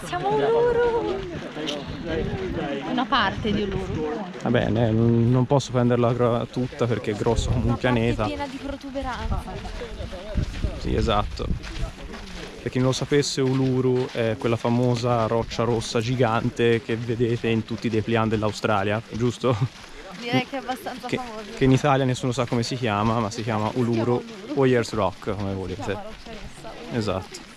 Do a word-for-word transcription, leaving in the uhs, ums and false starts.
Siamo Uluru! Una parte di Uluru. Va bene, non posso prenderla tutta perché è grosso come un pianeta. È piena di protuberanze. Sì, esatto. Per chi non lo sapesse, Uluru è quella famosa roccia rossa gigante che vedete in tutti i dépliant dell'Australia, giusto? Direi che è abbastanza che, famoso. che in Italia nessuno sa come si chiama, ma si chiama Uluru, Uluru. o Ayers Rock, come volete. Si chiama roccia rossa. Esatto.